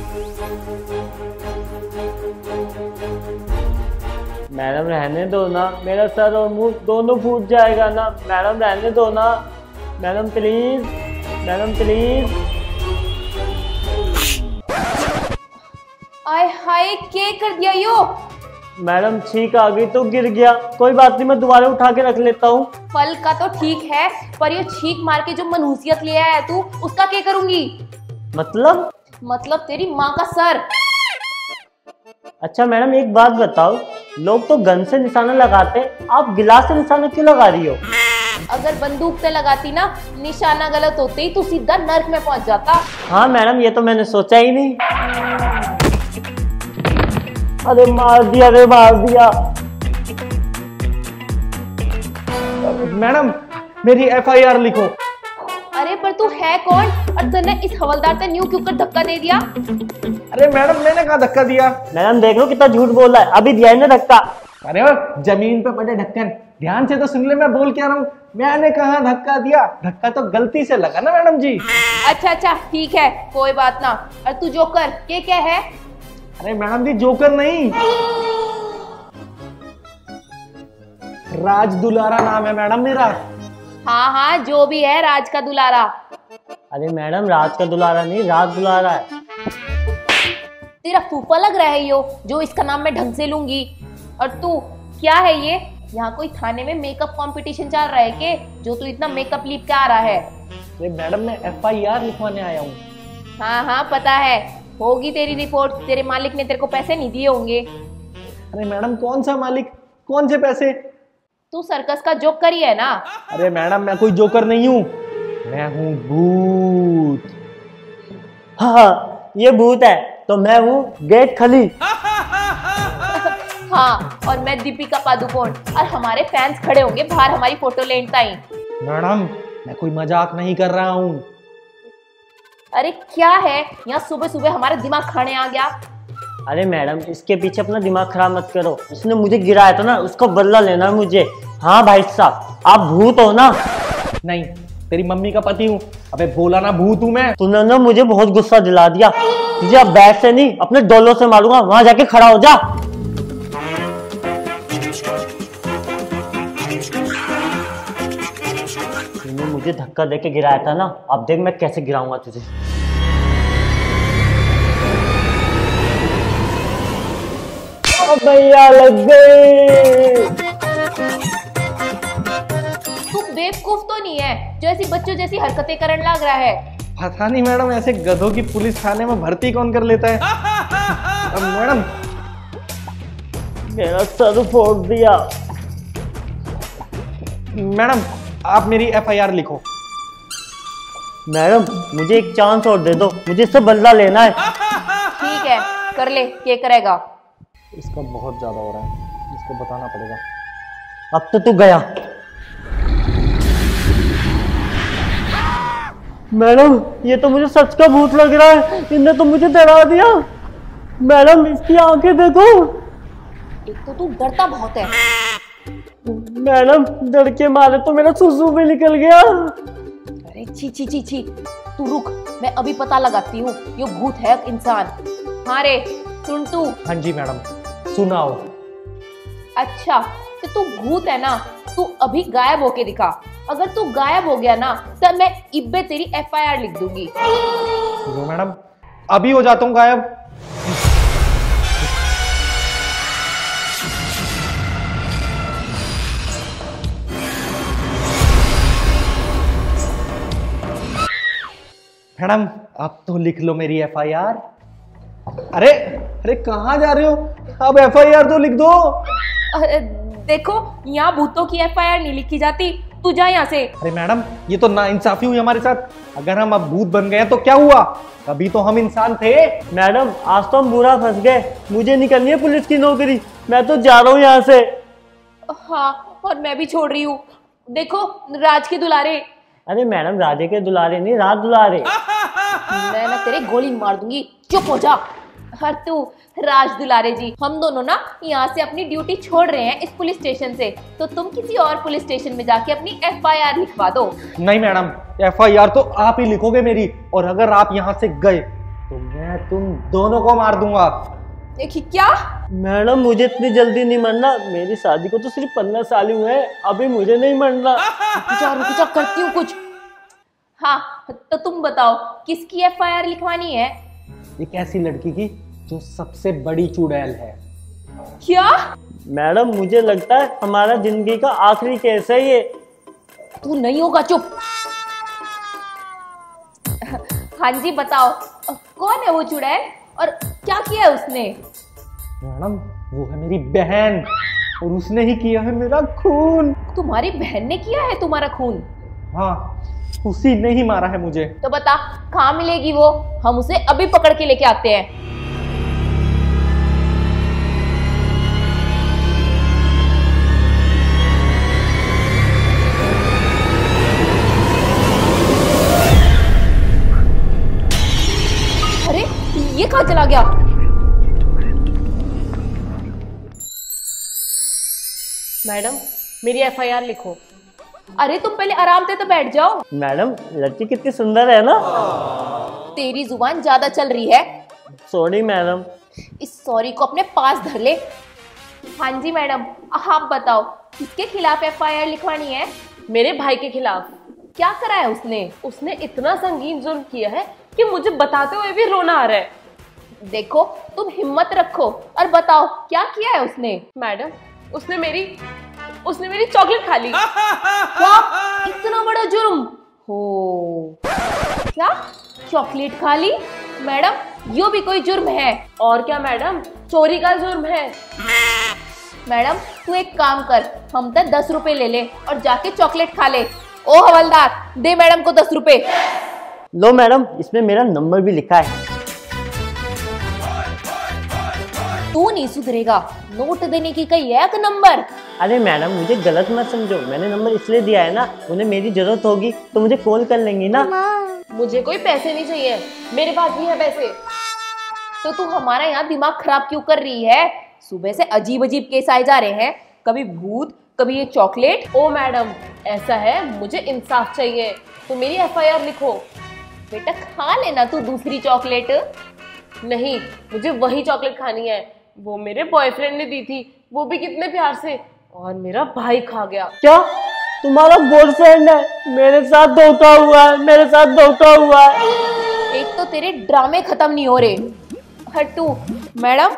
Madam रहने दो ना, मेरा सर और मुंह दोनों फूट जाएगा ना। मैडम रहने दो ना, मैडम प्लीज, मैडम प्लीज। आय हाय, क्या कर दिया यो? मैडम छींक आ गई तो गिर गया, कोई बात नहीं, मैं दोबारा उठा के रख लेता हूँ। फल का तो ठीक है, पर ये छींक मार के जो मनहूसियत लिया है तू, उसका क्या करूंगी? मतलब तेरी माँ का सर। अच्छा मैडम एक बात बताओ, लोग तो गन से निशाना लगाते, आप गिलास से निशाना क्यों लगा रही हो? अगर बंदूक से लगाती ना, निशाना गलत होते ही तू सीधा नर्क में पहुंच जाता। हाँ मैडम, ये तो मैंने सोचा ही नहीं। अरे मार दिया, अरे मार दिया। मैडम मेरी FIR लिखो। अरे पर तू है कौन, और तूने इस हवलदार से न्यू क्यों कर धक्का दे दिया? अरे मैडम मैंने कहा धक्का दिया। मैडम देख लो कितना झूठ बोल रहा है, अभी दिया है ना धक्का। अरे जमीन पे पड़े ढक्कन, ध्यान से तो सुन ले मैं बोल क्या रहा हूँ। मैंने कहा धक्का दिया, धक्का तो गलती से लगा ना मैडम जी। अच्छा ठीक है, कोई बात ना। और तू जोकर क्या है? अरे मैडम जी जोकर नहीं, राज दुलारा नाम है मैडम मेरा। हाँ जो भी है, राज का दुलारा। अरे मैडम राज का दुलारा नहीं, राज दुलारा है। तेरा फूफा लग रहा है यो, जो इसका नाम मैं ढंग से लूंगी। और तू क्या है ये? यहाँ कोई थाने में मेकअप कंपटीशन चल रहा है के, जो तू इतना मेकअप लिप के आ रहा है? अरे मैडम मैं FIR लिखवाने आया हूँ। हाँ पता है, होगी तेरी रिपोर्ट। तेरे मालिक ने तेरे को पैसे नहीं दिए होंगे। अरे मैडम कौन सा मालिक, कौन से पैसे? तू सर्कस का जोकर ही है ना? अरे मैडम मैं कोई जोकर नहीं हूँ, मैं हूँ भूत। हाँ ये भूत है तो मैं हूँ गेट खली। हाँ और मैं दीपिका पादुकोण, और हमारे फैंस खड़े होंगे बाहर हमारी फोटो लेने ताई। मैडम मैं कोई मजाक नहीं कर रहा हूँ। अरे क्या है, यहाँ सुबह सुबह हमारा दिमाग खाने आ गया। अरे मैडम इसके पीछे अपना दिमाग खराब मत करो, उसने मुझे गिराया था ना, उसका बदला लेना है मुझे। हाँ भाई साहब, आप भूत हो ना? नहीं, तेरी मम्मी का पति हूँ। अबे बोला ना भूत हूँ मैं। तूने ना मुझे बहुत गुस्सा दिला दिया, तुझे अब बैट से नहीं अपने डोलों से मारूंगा, वहां जाके खड़ा हो जा। तूने मुझे धक्का देके गिराया था ना, अब देख मैं कैसे गिराऊंगा तुझे। भैया लग गई। तू बेवकूफ तो नहीं है जो ऐसी बच्चों जैसी हरकतें करने लग रहा है? पता नहीं मैडम, ऐसे गधों की पुलिस थाने में भर्ती कौन कर लेता है। अब मैडम मेरा सर फोड़ दिया। मैडम आप मेरी FIR लिखो। मैडम मुझे एक चांस और दे दो, मुझे इससे बदला लेना है। ठीक है कर ले, क्या करेगा? इसका बहुत ज्यादा हो रहा है, इसको बताना पड़ेगा। अब तो तू गया। मैडम ये तो मुझे सच का भूत लग रहा है, इनने तो मुझे डरा दिया। मैडम इसकी आंखें देखो। एक तो तू डरता बहुत है। मैडम डर के मारे तो मेरा सुसु भी निकल गया। अरे छी, तू रुक, मैं अभी पता लगाती हूँ ये भूत है इंसान। हाँ रे सुन तू। हाँ जी मैडम सुनाओ। अच्छा तो तू भूत है ना, तू अभी गायब होके दिखा। अगर तू गायब हो गया ना, तब मैं इब्बे तेरी FIR लिख दूंगी। जो मैडम अभी हो जाता हूँ गायब। मैडम आप तो लिख लो मेरी FIR। अरे कहाँ जा रहे हो? अब FIR तो लिख दो। देखो यहाँ भूतों की FIR नहीं लिखी जाती, तू जा यहाँ से। अरे मैडम ये तो नाइंसाफी हुई हमारे साथ। अगर हम अब भूत बन गए तो क्या हुआ, कभी तो हम इंसान थे। मैडम आज तो हम बुरा फंस गए, मुझे नहीं करनी है पुलिस की नौकरी, मैं तो जा रहा हूँ यहाँ से। हाँ और मैं भी छोड़ रही हूँ। देखो राज के दुलारे। अरे मैडम राजे के दुलारे नहीं, राज दुलारे। मैं ना तेरे गोली मार दूंगी, चुप हो जा। हर तू राज दुलारे जी, हम दोनों ना यहाँ से अपनी ड्यूटी छोड़ रहे हैं इस पुलिस स्टेशन से, तो तुम किसी और पुलिस स्टेशन में जाके अपनी FIR लिखवा दो। नहीं मैडम FIR तो आप ही लिखोगे मेरी, और अगर आप यहाँ से गए तो मैं मैं तुम दोनों को मार दूंगा। देखिए क्या? मैडम मुझे इतनी जल्दी नहीं मरना, मेरी शादी को तो सिर्फ 15 साल ही हुए हैं, अभी मुझे नहीं मरना। रुक जा करती हूँ कुछ। हाँ तो तुम बताओ किसकी एफआईआर लिखवानी है? एक ऐसी लड़की की जो सबसे बड़ी चुड़ैल है। क्या? मैडम मुझे लगता है हमारा जिंदगी का आखिरी केस है ये। तू नहीं होगा, चुप। हाँ जी बताओ, कौन है वो चुड़ैल और क्या किया है उसने? मैडम वो है मेरी बहन और उसने ही किया है मेरा खून। तुम्हारी बहन ने किया है तुम्हारा खून? हाँ उसी ने ही मारा है मुझे। तो बता कहाँ मिलेगी वो, हम उसे अभी पकड़ के लेके आते हैं। अरे ये कहाँ चला गया? मैडम मेरी एफआईआर लिखो। अरे तुम पहले आराम से तो बैठ जाओ। मैडम लड़की कितनी सुंदर है ना। तेरी जुबान ज्यादा चल रही है। Sorry madam. इस सॉरी को अपने पास धर ले। हाँ जी मैडम, आप बताओ किसके खिलाफ एफआईआर लिखवानी है? मेरे भाई के खिलाफ। क्या करा है उसने? उसने इतना संगीन जुर्म किया है कि मुझे बताते हुए भी रोना आ रहा है। देखो तुम हिम्मत रखो और बताओ क्या किया है उसने? मैडम उसने मेरी चॉकलेट खा ली। क्या? इतना बड़ा जुर्म हो? क्या चॉकलेट खा ली? मैडम यो भी कोई जुर्म है? और क्या मैडम, चोरी का जुर्म है। मैडम तू एक काम कर, हम तक 10 रुपए ले ले और जाके चॉकलेट खा ले। ओ हवलदार दे मैडम को 10 रुपए। लो मैडम, इसमें मेरा नंबर भी लिखा है। तू नहीं सुधरेगा, नोट देने की कही है एक नंबर। अरे मैडम मुझे गलत मत समझो, मैंने नंबर इसलिए दिया है ना, उन्हें मेरी जरूरत होगी तो मुझे कॉल कर लेंगी ना। मुझे कोई पैसे नहीं चाहिए, मेरे पास भी है पैसे। तो तू हमारा यहाँ दिमाग खराब क्यों कर रही है? सुबह से अजीब अजीब केस आए जा रहे हैं, कभी भूत कभी ये चॉकलेट। ओ मैडम ऐसा है, मुझे इंसाफ चाहिए तो मेरी एफआईआर लिखो। बेटा खा लेना तू दूसरी चॉकलेट। नहीं, मुझे वही चॉकलेट खानी है, वो मेरे बॉयफ्रेंड ने दी थी, वो भी कितने प्यार से, और मेरा भाई खा गया। क्या तुम्हारा बॉयफ्रेंड है? मेरे साथ धोखा हुआ है, मेरे साथ धोखा हुआ है। एक तो तेरे ड्रामे खत्म नहीं हो रहे। हट्टू। मैडम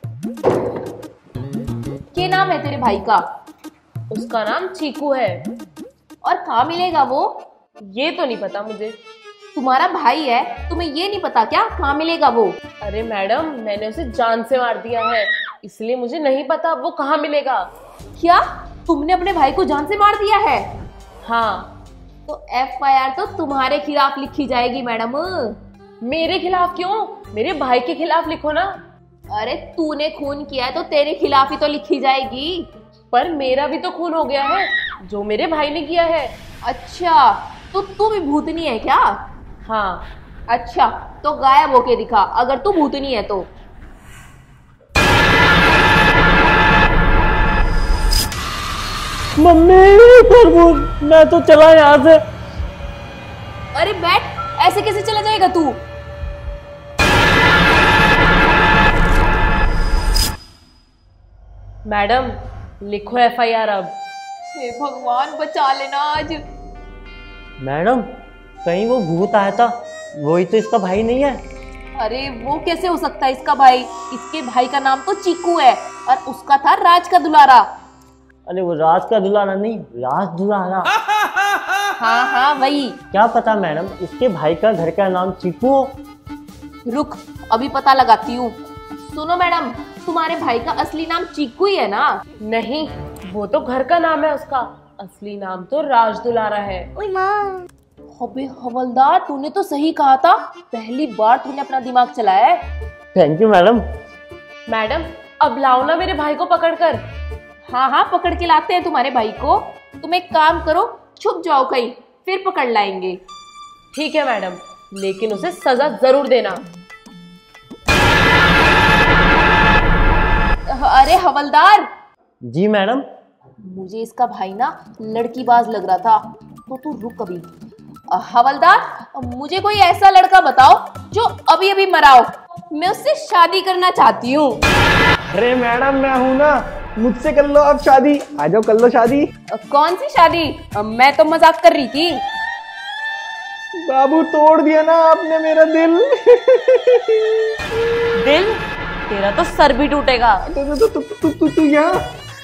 क्या नाम है तेरे भाई का? उसका नाम चीकू है। और कहाँ मिलेगा वो? ये तो नहीं पता मुझे। तुम्हारा भाई है, तुम्हें ये नहीं पता क्या कहाँ मिलेगा वो? अरे मैडम मैंने उसे जान से मार दिया है, इसलिए मुझे नहीं पता वो कहाँ मिलेगा। क्या तुमने अपने भाई को जान से मार दिया है? हाँ। तो एफआईआर तो तुम्हारे खिलाफ लिखी जाएगी मैडम। मेरे खिलाफ क्यों? मेरे भाई के खिलाफ लिखो ना। अरे तूने खून किया है तो तेरे खिलाफ ही तो लिखी जाएगी। पर मेरा भी तो खून हो गया है, जो मेरे भाई ने किया है। अच्छा तो तू भी भूतनी है क्या? हाँ। अच्छा तो गायब होके दिखा अगर तू भूतनी है तो। मम्मी तरबूज, मैं तो चला यहाँ से। अरे बैठ, ऐसे कैसे चला जाएगा तू? मैडम लिखो एफआईआर अब। हे भगवान बचा लेना आज। मैडम कहीं वो भूत आया था, वही तो इसका भाई नहीं है? अरे वो कैसे हो सकता है इसका भाई? इसके भाई का नाम तो चीकू है और उसका था राज का दुलारा। अरे वो राज का दुलारा नहीं, राज दुलारा। हाँ हाँ वही। क्या पता मैडम इसके भाई का घर का नाम चीकू हो। रुक अभी पता लगाती हूँ। सुनो मैडम, तुम्हारे भाई का असली नाम चीकू ही है ना? नहीं, वो तो घर का नाम है उसका, असली नाम तो राज दुलारा है। अबे हवलदार तूने तो सही कहा था, पहली बार तूने अपना दिमाग चलाया है। Thank you madam. मैडम अब लाओ ना मेरे भाई को पकड़कर। हाँ हाँ पकड़ के लाते हैं तुम्हारे भाई को। तुम एक काम करो, छुप जाओ कहीं, फिर पकड़ लाएंगे। ठीक है मैडम, लेकिन उसे सजा जरूर देना। अरे हवलदार। जी मैडम। मुझे इसका भाई ना लड़कीबाज लग रहा था, तो तू रुक अभी। हवलदार मुझे कोई ऐसा लड़का बताओ जो अभी अभी मरा हो मैं उससे शादी करना चाहती हूँ। अरे मैडम मैं हूँ ना, मुझसे कर लो आप शादी, आ जाओ कर लो शादी। कौन सी शादी? मैं तो मजाक कर रही थी। बाबू तोड़ दिया ना आपने मेरा दिल। दिल? तेरा तो सर भी टूटेगा। तू यहाँ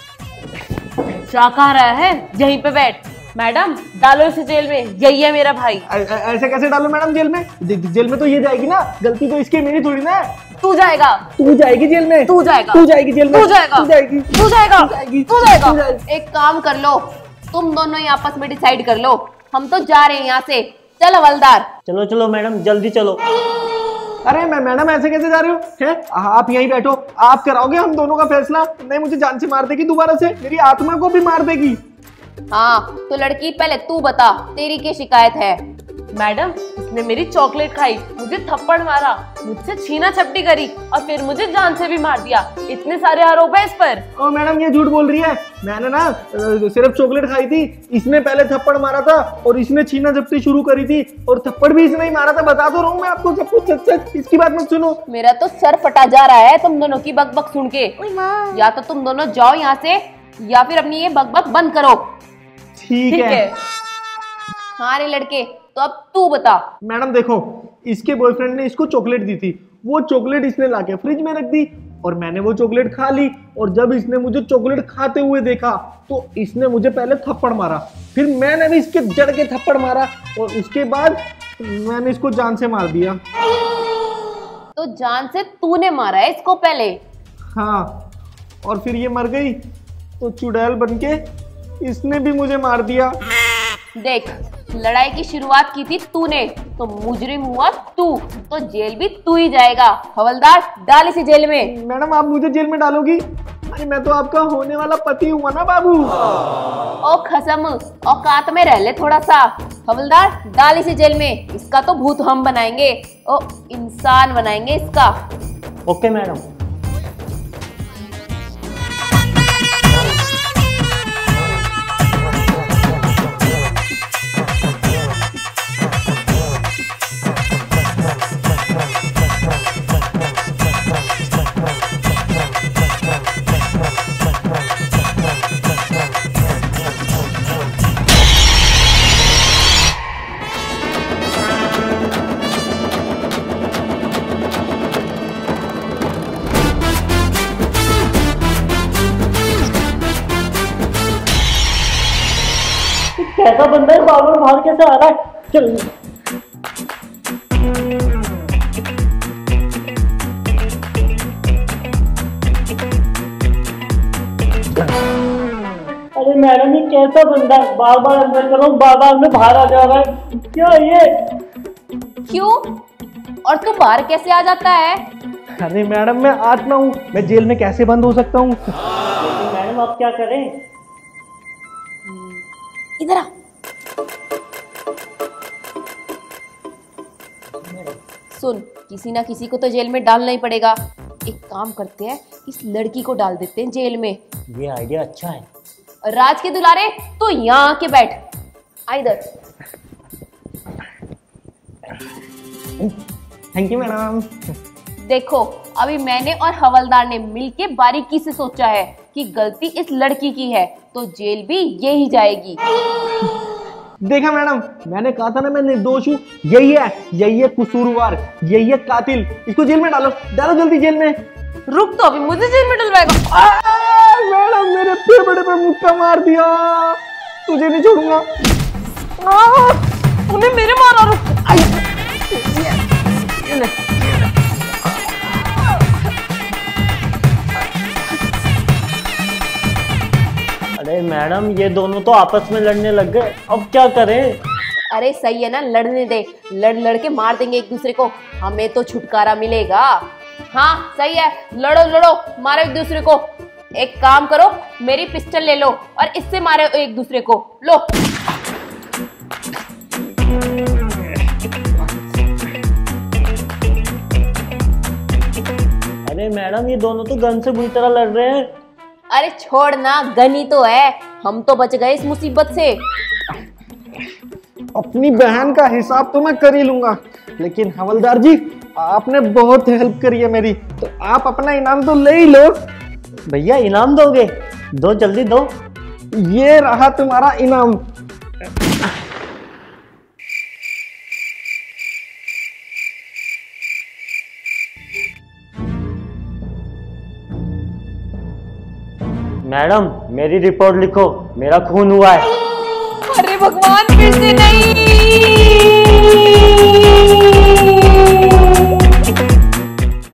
क्या कह रहा है? यहीं पे बैठ। मैडम डालो इसे जेल में, यही है मेरा भाई। ऐसे कैसे डालो मैडम जेल में? जेल में तो ये जाएगी ना, गलती तो इसकी मेरी थोड़ी ना है। तू जाएगा। तू जाएगी जेल में। तू जाएगा। तू जाएगी जेल में। तू जाएगा। तू जाएगी। तू जाएगा। तू जाएगा। एक काम कर लो, तुम दोनों ही आपस में डिसाइड कर लो। हम तो जा रहे हैं यहाँ से। चल हवलदार। चलो चलो मैडम जल्दी चलो। अरे मैं मैडम ऐसे कैसे जा रहे हो? हैं? आप यहीं बैठो, आप कराओगे हम दोनों का फैसला। नहीं मुझे जान से मार देगी दोबारा से, मेरी आत्मा को भी मार देगी। हाँ तो लड़की पहले तू बता, तेरी क्या शिकायत है? मैडम इसने मेरी चॉकलेट खाई, मुझे थप्पड़ मारा, मुझसे छीना झपटी करी और फिर मुझे जान से भी मार दिया। इतने सारे आरोप है इस पर। ओ मैडम ये झूठ बोल रही है। मैंने ना सिर्फ चॉकलेट खाई थी, इसने पहले थप्पड़ मारा था और इसने छीना झपटी शुरू करी थी और थप्पड़ भी इसने ही मारा था। बता तो रहा हूँ मैं आपको सब कुछ सच सच, इसकी बात मत सुनो। मेरा तो सर फटा जा रहा है तुम दोनों की बकबक सुन के। या तो तुम दोनों जाओ यहाँ से या फिर अपनी ये बकबक बंद करो। ठीक है। हाँ रे लड़के, तो अब तू बता। मैडम देखो, इसके बॉयफ्रेंड ने इसको चॉकलेट दी थी, वो चॉकलेट इसने लाके फ्रिज में रख दी और मैंने वो चॉकलेट खा ली। और जब इसने मुझे चॉकलेट खाते हुए देखा तो इसने मुझे पहले थप्पड़ मारा, फिर मैंने भी इसके जड़ के थप्पड़ मारा और उसके बाद मैंने इसको जान से मार दिया। तो जान से तूने मारा है इसको पहले? हाँ, और फिर ये मर गई तो चुड़ैल बनके इसने भी मुझे मार दिया। देख, लड़ाई की शुरुआत की थी तूने, तो मुजरिम हुआ तू, तो जेल भी तू ही जाएगा। हवलदार डाल इसे जेल में। मैडम आप मुझे जेल में डालोगी? अरे मैं तो आपका होने वाला पति हुआ ना बाबू। ओ खसम, औकात में रह ले थोड़ा सा। हवलदार डाल इसे जेल में, इसका तो भूत हम बनाएंगे, ओ इंसान बनाएंगे इसका। Okay madam. कैसा बंदा है, बार बार बाहर कैसे आ रहा है? चल अरे मैडम ये कैसा बंदा है, बार बार अंदर करो, बार बार अंदर बाहर आ जा रहा है, क्या ये? क्यों? और तू बाहर कैसे आ जाता है? अरे मैडम मैं आत्मा हूँ, मैं जेल में कैसे बंद हो सकता हूँ? लेकिन मैडम आप क्या करें? इधर आ। सुन, किसी ना किसी को तो जेल में डालना ही पड़ेगा। एक काम करते हैं, इस लड़की को डाल देते हैं जेल में। ये आइडिया अच्छा है। राज के दुलारे तो यहाँ आके बैठ, आ इधर। Thank you madam. देखो, अभी मैंने और हवलदार ने मिलके बारीकी से सोचा है कि गलती इस लड़की की है, तो जेल भी यही जाएगी। देखा मैडम, मैंने कहा था ना मैं निर्दोष हूँ। यही है कसूरवार, यही है कातिल। इसको जेल में डालो, डालो जल्दी जेल में। रुक तो, अभी मुझे जेल में डलवाएगा। मैडम मेरे फेफड़े पे मुक्का मार दिया, तुझे नहीं छोड़ूंगा। तूने मेरे मारा। रुक। अरे मैडम ये दोनों तो आपस में लड़ने लग गए, अब क्या करें? अरे सही है ना, लड़ने दे, लड़ के मार देंगे एक दूसरे को, हमें तो छुटकारा मिलेगा। हाँ सही है, लड़ो, मारो एक दूसरे को। एक काम करो, मेरी पिस्टल ले लो और इससे मारो एक दूसरे को। लो। अरे मैडम ये दोनों तो गन से बुरी तरह लड़ रहे हैं। अरे छोड़ ना, गनी तो है, हम तो बच गए इस मुसीबत से। अपनी बहन का हिसाब तो मैं कर ही लूंगा, लेकिन हवलदार जी आपने बहुत हेल्प करी है मेरी, तो आप अपना इनाम तो ले ही लो। भैया इनाम दोगे? दो जल्दी दो। ये रहा तुम्हारा इनाम। मैडम मेरी रिपोर्ट लिखो, मेरा खून हुआ है। अरे भगवान, फिर से नहीं।